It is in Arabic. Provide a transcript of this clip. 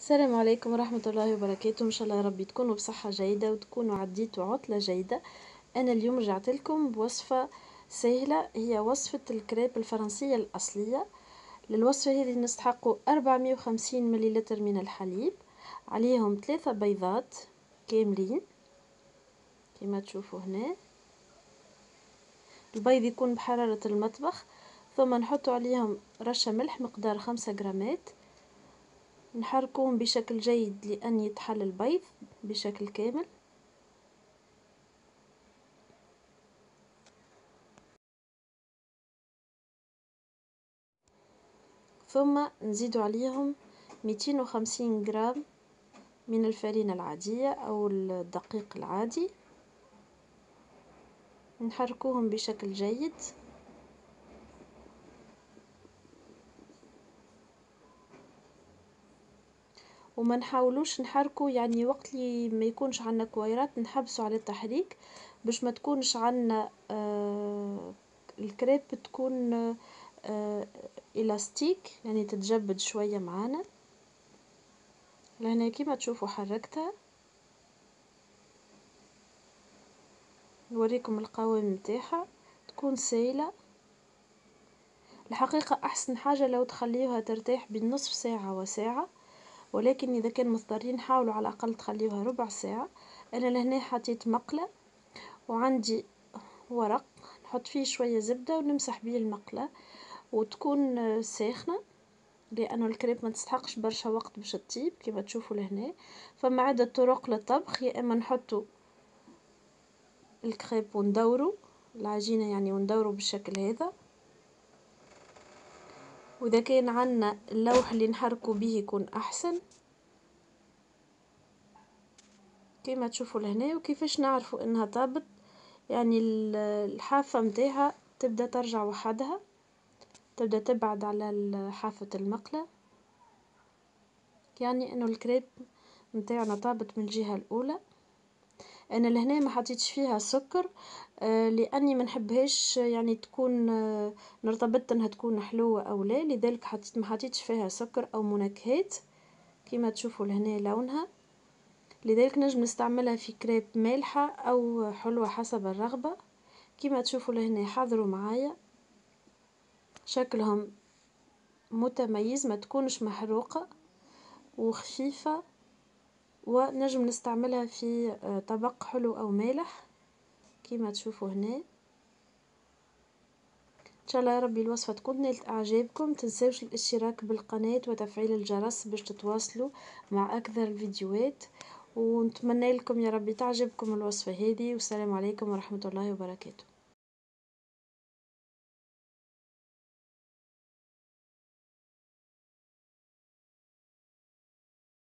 السلام عليكم ورحمة الله وبركاته. إن شاء الله يا ربي تكونوا بصحة جيدة وتكونوا عديتوا عطلة جيدة. أنا اليوم رجعت لكم بوصفة سهلة، هي وصفة الكريب الفرنسية الأصلية. للوصفة هذه نستحقوا 450 مليلتر من الحليب، عليهم 3 بيضات كاملين كما تشوفوا هنا. البيض يكون بحرارة المطبخ، ثم نحط عليهم رشة ملح مقدار 5 جرامات، نحركوهم بشكل جيد لأن يتحل البيض بشكل كامل. ثم نزيد عليهم 250 جرام من الفرينة العادية أو الدقيق العادي، نحركوهم بشكل جيد. وما نحاولوش نحركو، يعني وقت اللي ما يكونش عندنا كويرات نحبسوا على التحريك باش ما تكونش عندنا الكريب تكون إلاستيك، يعني تتجبد شوية معانا. لهنا كيما تشوفوا حركتها، نوريكم القوام متاعها تكون سايلة. الحقيقة أحسن حاجة لو تخليوها ترتاح بين نصف ساعة وساعة، ولكن إذا كان مضطرين حاولوا على الأقل تخليوها ربع ساعة. أنا لهنا حطيت مقلة وعندي ورق نحط فيه شوية زبدة ونمسح بيه المقلة، وتكون ساخنة لأنه الكريب ما تستحقش برشا وقت باش تطيب كما تشوفوا لهنا. فما عدة طرق للطبخ، يا إما نحطوا الكريب وندوروا العجينة يعني وندوروا بالشكل هذا، وإذا كان عنا اللوح اللي نحركوا به يكون أحسن كما تشوفوا لهنا. وكيفاش نعرفوا إنها طابت؟ يعني الحافة متاعها تبدأ ترجع وحدها، تبدأ تبعد على حافة المقلة، يعني إنه الكريب متاعنا طابت من الجهة الأولى. أنا لهنا ما حطيتش فيها سكر لأني ما نحبهاش يعني تكون نرتبط إنها تكون حلوة أو لا، لذلك ما حطيتش فيها سكر أو منكهات كما تشوفوا لهنا لونها. لذلك نجم نستعملها في كريب مالحة أو حلوة حسب الرغبة. كما تشوفوا لهنا حضروا معايا شكلهم متميز، ما تكونش محروقة وخفيفة، ونجم نستعملها في طبق حلو أو مالح كما تشوفوا هنا. ان شاء الله يا ربي الوصفة تكون نالت اعجابكم. تنسوش الاشتراك بالقناة وتفعيل الجرس باش تتواصلوا مع اكثر الفيديوهات، ونتمنى لكم يا ربي تعجبكم الوصفة هذه. والسلام عليكم ورحمة الله وبركاته.